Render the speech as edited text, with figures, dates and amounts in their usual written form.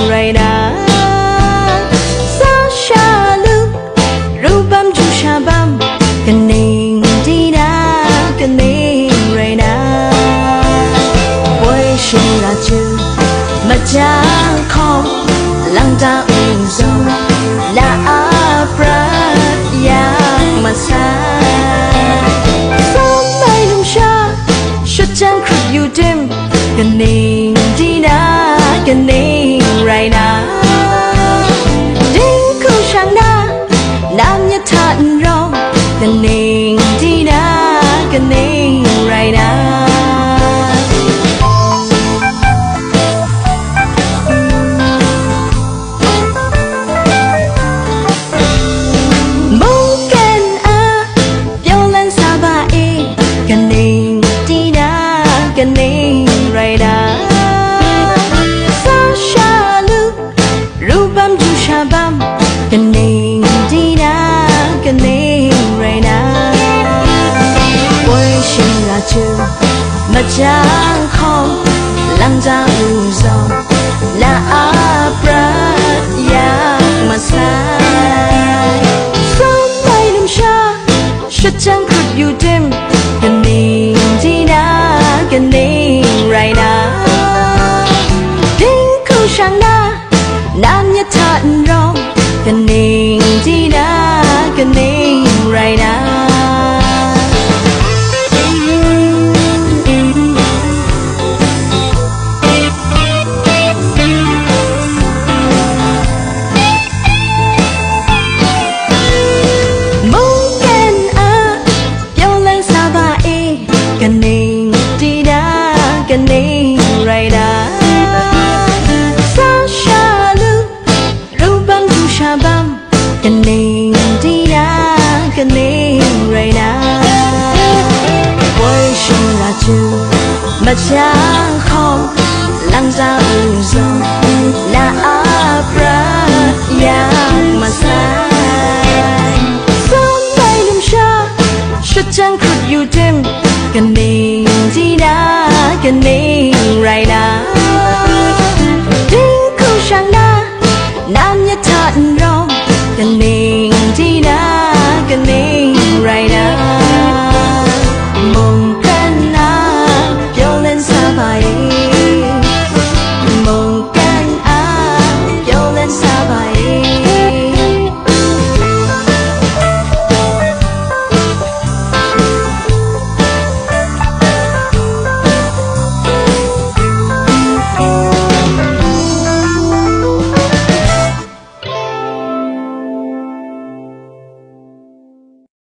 ไรนะซาชาลูรูบัมจูชาบัมกันเองดีนะกันเองไรนะวยชิลาจูมาจางคอลังตาอุ่นซอลาอาปราดยากมาซาสมัยลุ่มชาชุดจังครุดอยู่ดิมกันเองดีนะกันเองไรนะดิ้งคู่ช่างนะน้ำยาทานรอกันเองดีนะกันเองไรนะกันเองไรนะซาชาลูรูบัมจูชาบัมกันเองดีนะกันเองไรนะวยชิลาจูมาจางคอลังจาอูซอลาอาปราดยากมาซายสมัยลุ่มชาชุดจังครุดอยู่ดิมกันเองดีนะกันเองไรนะดิ้งคู่ช่างนะน้ำยาทานรอกันเองดีนะกันเองไรนะมุงเกนอาเปียวแรงซาบาเอกันเองดีนะกันเองไรนะซาชาลูรูบัมจูชาบัมกันเองดีนะกันเองไรนะวยชิลาจูมาจางคอลังจาอูซอลาอาปราดยากมาซายสมัยลุ่มชาชุดจังครุดอยู่ดิมกันเองดีนะกันเองไรนะดิ้งคู่ช่างนะน้ำยาทานรอกันเองดีนะกันเองไรนะ